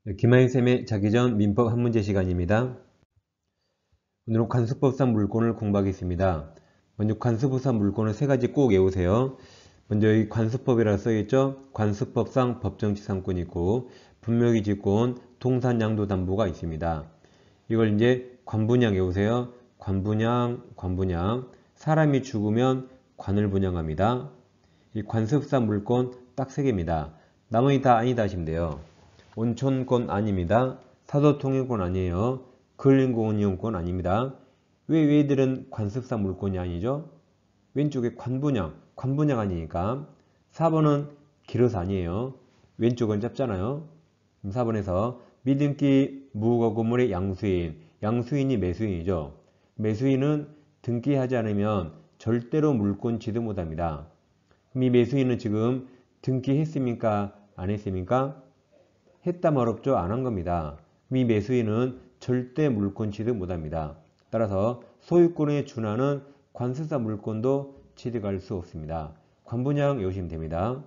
네, 김하인쌤의 자기전 민법 한 문제 시간입니다. 오늘은 관습법상 물권을 공부하겠습니다. 먼저 관습법상 물권은 세 가지 꼭 외우세요. 먼저 여기 관습법이라 써있죠. 관습법상 법정지상권이 있고 분묘기지권, 동산양도담보가 있습니다. 이걸 이제 관분양 외우세요. 관분양. 사람이 죽으면 관을 분양합니다. 이 관습상 물권 딱 세 개입니다. 나머지 다 아니다 하시면 돼요. 온천권 아닙니다. 사도통행권 아니에요. 근린공원이용권 아닙니다. 왜 얘들은 관습상 물권이 아니죠? 왼쪽에 관분양 아니니까. 4번은 기러사 아니에요. 왼쪽은 짧잖아요. 4번에서 미등기 무거건물의 양수인이 매수인이죠. 매수인은 등기하지 않으면 절대로 물권 취득 못합니다. 그럼 이 매수인은 지금 등기했습니까? 안 했습니까? 했다 말 없죠? 안 한 겁니다. 이 매수인은 절대 물권 취득 못합니다. 따라서 소유권에 준하는 관습사 물권도 취득할 수 없습니다. 관분양 외우시면 됩니다.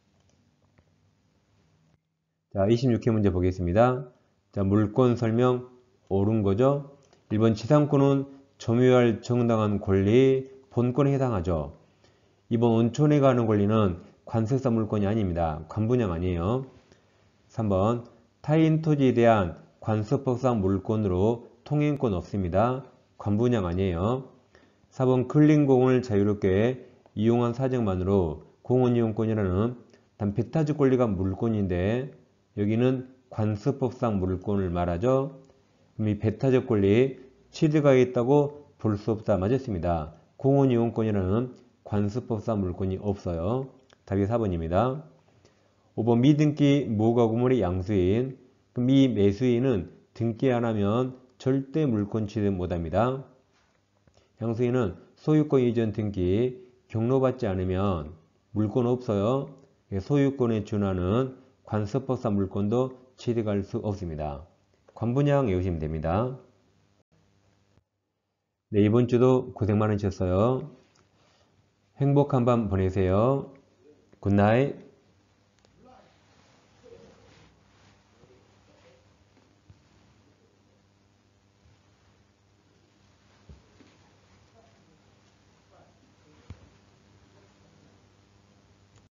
자, 26회 문제 보겠습니다. 자, 물권 설명 옳은 거죠? 1번 지상권은 점유할 정당한 권리, 본권에 해당하죠. 2번 온천에 가는 권리는 관습사 물권이 아닙니다. 관분양 아니에요. 3번 타인 토지에 대한 관습법상 물권으로 통행권 없습니다. 관분양 아니에요. 4번 근린공원을 자유롭게 이용한 사정만으로 공원이용권이라는 단 배타적 권리가 물권인데 여기는 관습법상 물권을 말하죠. 그럼 이 배타적 권리 취득하여 있다고 볼 수 없다. 맞았습니다. 공원이용권이라는 관습법상 물권이 없어요. 답이 4번입니다. 5번 미등기 무가구물의 양수인. 그럼 이 매수인은 등기 안 하면 절대 물권 취득 못합니다. 양수인은 소유권 이전 등기 경로받지 않으면 물권 없어요. 소유권에 준하는 관습법상 물권도 취득할 수 없습니다. 관분양 외우시면 됩니다. 네, 이번 주도 고생 많으셨어요. 행복한 밤 보내세요. 굿나잇.